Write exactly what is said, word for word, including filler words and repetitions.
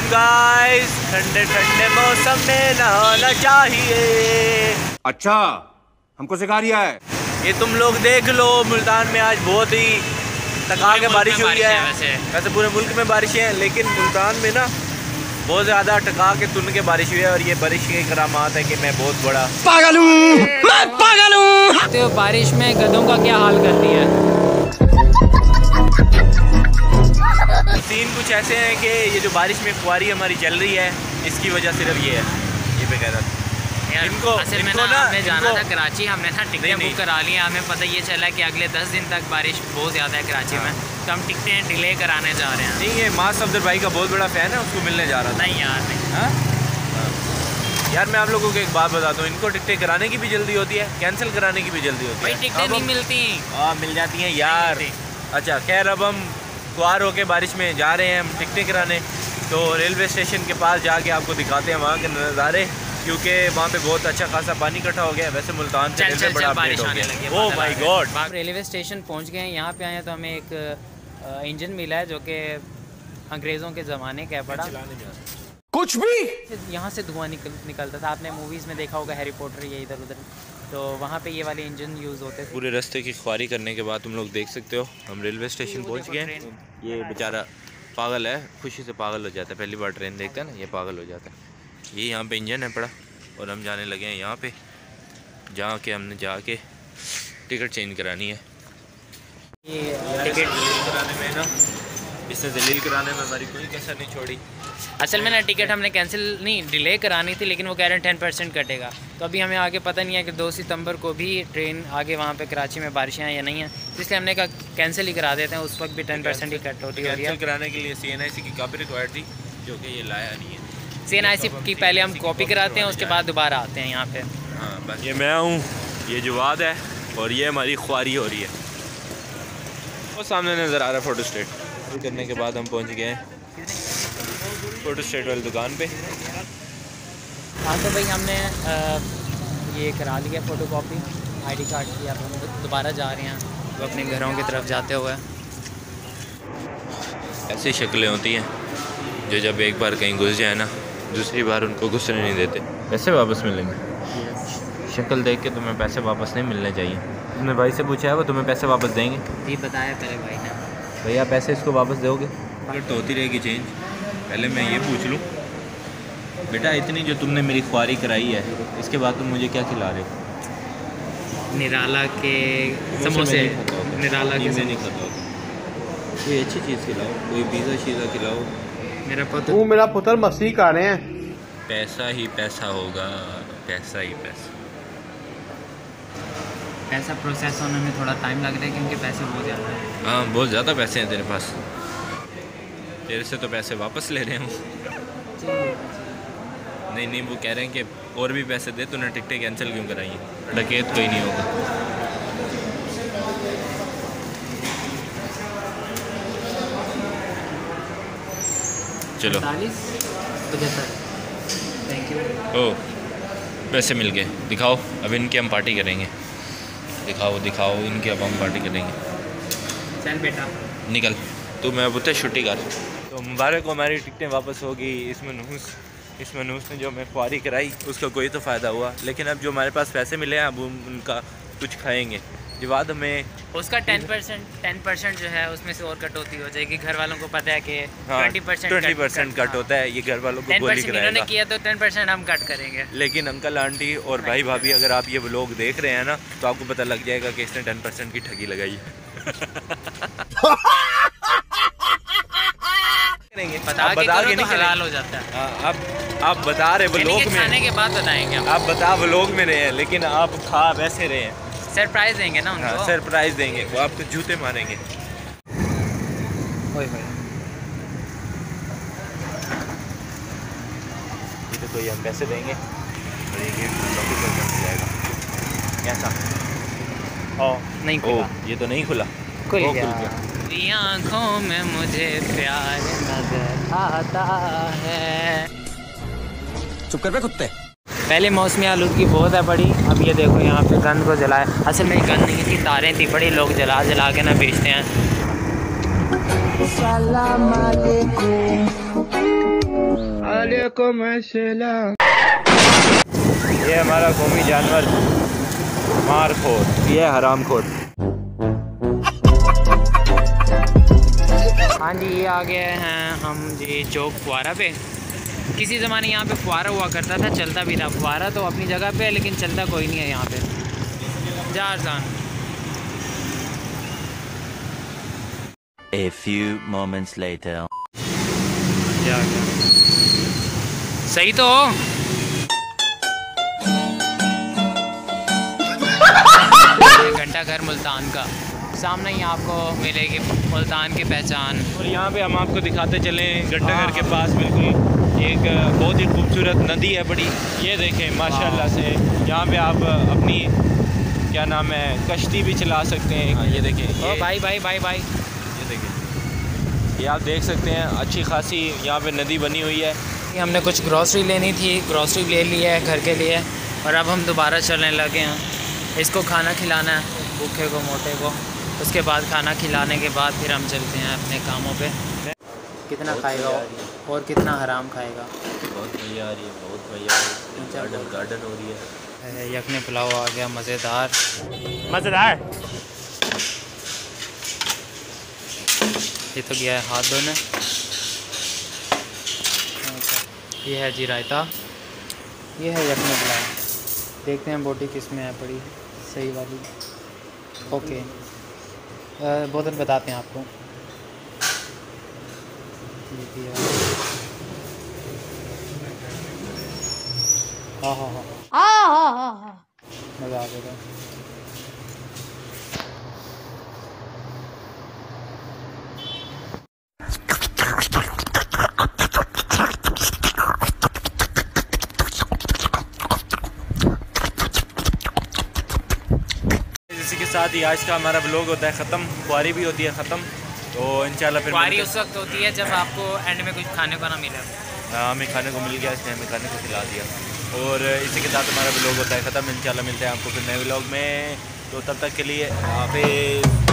Guys, ठंडे ठंडे मौसम में नहाना चाहिए। अच्छा, हमको सिखा रिया है। ये तुम लोग देख लो, मुल्तान में आज बहुत ही टका के बारिश हुई है। वैसे वैसे पूरे मुल्क में बारिशें हैं, लेकिन मुल्तान में ना बहुत ज़्यादा टका के तुन के बारिश हुई है। और ये बारिश के करामात है कि मैं बहुत बड़ा पागल हूँ, मैं पागल हूँ। तो बारिश में गधों का क्या हाल करती है। सीन कुछ ऐसे हैं कि ये जो बारिश में फुआरी हमारी चल रही है, इसकी वजह सिर्फ ये है। ये पे कह रहा था इनको असल में ना हमें जाना था कराची, हमने ना टिकटें बुक करा ली हैं। हमें पता ये चला कि अगले दस दिन तक बारिश बहुत ज़्यादा है कराची में, तो हम टिकटें डिले कराने जा रहे हैं। नहीं, ये मास अफजल भाई का बहुत बड़ा फ़ैन है, उसको मिलने जा रहा था। नहीं यार, नहीं। हाँ यार, मैं आप लोगों को एक बात बताता हूँ, इनको टिकटें कराने की भी जल्दी होती है, कैंसिल कराने की भी जल्दी होती है। टिकटें नहीं मिलती। हाँ, मिल जाती हैं यार। अच्छा खैर, अब हम खुआर होके बारिश में जा रहे हैं हम टिकटें कराने। तो रेलवे स्टेशन के पास जाके आपको दिखाते हैं वहाँ के नज़ारे, क्योंकि वहाँ पे बहुत अच्छा खासा पानी इकट्ठा हो गया। वैसे मुल्तान से रेलवे बड़ा अपडेट हो गया। Oh my God, railway station पहुँच गए हैं। यहाँ पे आए हैं तो हमें एक इंजन मिला है जो कि अंग्रेज़ों के ज़माने का पड़ा। कुछ भी यहाँ से धुआं निकल निकलता था। आपने मूवीज़ में देखा होगा, हैरी पॉटर, ये इधर उधर, तो वहाँ पे ये वाले इंजन यूज़ होते थे। पूरे रास्ते की ख्वारी करने के बाद तुम लोग देख सकते हो हम रेलवे स्टेशन पहुँच गए। ये बेचारा पागल है, खुशी से पागल हो जाता है। पहली बार ट्रेन देखता है ना, ये पागल हो जाता है। ये यहाँ पे इंजन है पड़ा, और हम जाने लगे हैं यहाँ पे, जहाँ के हमने जाके टिकट चेंज करानी है। ये टिकट डिलीट कराने में ना, इसने दलील कराने में हमारी कोई कसर नहीं छोड़ी। असल में ना टिकट हमने कैंसिल नहीं, डिले करानी थी, लेकिन वो कह रहे हैं टेन परसेंट कटेगा। तो अभी हमें आगे पता नहीं है कि दो सितंबर को भी ट्रेन आगे वहाँ पे कराची में बारिशें हैं या नहीं है, इसलिए हमने कहा कैंसिल ही करा देते हैं। उस वक्त भी टेन परसेंट ही कट होती है। कैंसिल कराने के लिए सी एन आई सी की कॉपी रिक्वायर्ड थी, जो कि ये लाया नहीं है। सी एन आई सी की पहले हम कॉपी कराते हैं, उसके बाद दोबारा आते हैं यहाँ पे। हाँ बस, ये मैं हूँ, ये जवाद है, और ये हमारी ख्वारी हो रही है। वो सामने नज़र आ रहा है फ़ोटो स्टेट करने के बाद हम पहुँच गए हैं फ़ोटो स्टेट वाली दुकान पे। हाँ तो भाई हमने आ, ये करा लिया photocopy I D card की। अब हम दोबारा जा रहे हैं तो अपने घरों की तरफ जाते हुए। ऐसी शक्लें होती हैं जो जब एक बार कहीं घुस जाए ना, दूसरी बार उनको घुसने नहीं देते। पैसे वापस मिलेंगे। शक्ल देख के तुम्हें पैसे वापस नहीं मिलने चाहिए। तुमने भाई से पूछा है वो तुम्हें पैसे वापस देंगे? जी बताया तेरे भाई ने। भैया पैसे इसको वापस दोगे? तो होती रहेगी चेंज। पहले मैं ये पूछ लूँ बेटा, इतनी जो तुमने मेरी ख्वारी कराई है, इसके बाद तुम मुझे क्या खिला रहे हो? निराला के समोसे। निराला के नहीं खाता होता। कोई अच्छी चीज़ खिलाओ, कोई पिज़्ज़ा शीज़ा खिलाओ। मेरा पुत्र तू मेरा पुत्र मसीह का रहे हैं। पैसा ही पैसा होगा, पैसा ही पैसा। पैसा प्रोसेस होने में थोड़ा टाइम लग रहा है क्योंकि पैसे बहुत ज़्यादा हैं। हाँ बहुत ज़्यादा पैसे हैं तेरे पास। तेरे से तो पैसे वापस ले रहे हूँ। नहीं नहीं, वो कह रहे हैं कि और भी पैसे दे, तूने टिकटें कैंसिल क्यों कराई हैं? डकैत कोई नहीं होगा। चलो थैंक यू। ओ पैसे मिल गए, दिखाओ। अब इनकी हम पार्टी करेंगे। दिखाओ दिखाओ इनकी, अब हम पार्टी करेंगे। चल बेटा निकल तू, मैं बुते छुट्टी कर। तो मुबारक को हमारी टिकटें वापस होगी। इस मनहूस इस मनहूस ने जो हमें ख्वारी कराई उसका कोई तो फ़ायदा हुआ, लेकिन अब जो हमारे पास पैसे मिले हैं अब हम उनका कुछ खाएंगे। जवाद हमें उसका टेन परसेंट टेन परसेंट जो है उसमें से और कटौती हो जाएगी। घर वालों को पता है कि twenty percent twenty percent cut होता है। ये घर वालों को गोली कराएगा। इन्होंने किया तो टेन परसेंट हम कट करेंगे। लेकिन अंकल आंटी और भाई भाभी अगर आप ये व्लॉग देख रहे हैं ना, तो आपको पता लग जाएगा कि इसने टेन परसेंट की ठगी लगाई है। बता के करो तो हलाल हो जाता है। आप आप बता रहे व्लॉग में, खाने के बाद बताएंगे हम। आप बता व्लॉग में रहे हैं, लेकिन आप खा वैसे रहे हैं। सरप्राइज देंगे ना उनको। हाँ, सरप्राइज देंगे। वो आपको जूते मारेंगे। ओए होए, ये तो कोई हम पैसे देंगे और ये गेट लॉक कर जाएगा। कैसा? ओ नहीं खुला। ये तो नहीं खुला, खुल गया। आँखों में मुझे प्यार नजर आता है। चुप कर बे कुत्ते। पहले मौसमी आलूदगी बहुत है बड़ी। अब ये देखो यहाँ पे गन को जलाए, असल में गन नहीं थी, तारें थी बड़ी, लोग जला जला के ना बेचते हैं। ये हमारा कौमी जानवर मारखोर, ये है हरामखोर। हाँ जी, ये आ गए हैं हम जी चौक फुआरा पे। किसी ज़माने यहाँ पे फुआरा हुआ करता था, चलता भी था। फुआरा तो अपनी जगह पे है लेकिन चलता कोई नहीं है यहाँ पे। जारजान A few moments later. क्या क्या सही तो हो? घंटा घर मुल्तान का सामने ही आपको मिलेगी मुल्तान की पहचान। और यहाँ पे हम आपको दिखाते चलें घंटा घर के पास बिल्कुल एक बहुत ही खूबसूरत नदी है बड़ी। ये देखें माशाल्लाह से, यहाँ पे आप अपनी क्या नाम है कश्ती भी चला सकते हैं। हाँ, ये देखें ओ भाई भाई भाई भाई ये देखें, ये आप देख सकते हैं अच्छी खासी यहाँ पे नदी बनी हुई है। हमने कुछ ग्रॉसरी लेनी थी, ग्रॉसरी ले ली है घर के लिए और अब हम दोबारा चलने लगे हैं। इसको खाना खिलाना है, भूखे को मोटे को। उसके बाद खाना खिलाने के बाद फिर हम चलते हैं अपने कामों पे। कितना खाएगा और कितना हराम खाएगा। बहुत मज़ा आ रही है, बहुत मज़ा आ रही है। गार्डन गार्डन हो रही है। यखने पुलाव आ गया, मज़ेदार मज़ेदार। ये तो गया है हाथ धोने। ये है जी रायता, ये है यखने पुलाव। देखते हैं बोटी किस में है पड़ी, सही वाली। ओके, बोतल बताते हैं आपको। हाँ हाँ हाँ मज़ा आ गया। इसी के साथ ही आज का हमारा व्लॉग होता है ख़त्म। खुआरी भी होती है ख़त्म, तो इंशाल्लाह फिर खुआरी उस वक्त होती है जब आपको एंड में कुछ खाने को ना मिले। हाँ, हमें खाने को मिल गया, इसने हमें खाने को खिला दिया। और इसी के साथ हमारा व्लॉग होता है ख़त्म। इंशाल्लाह मिलते हैं आपको फिर नए व्लॉग में, तो तब तक के लिए हाफिज़।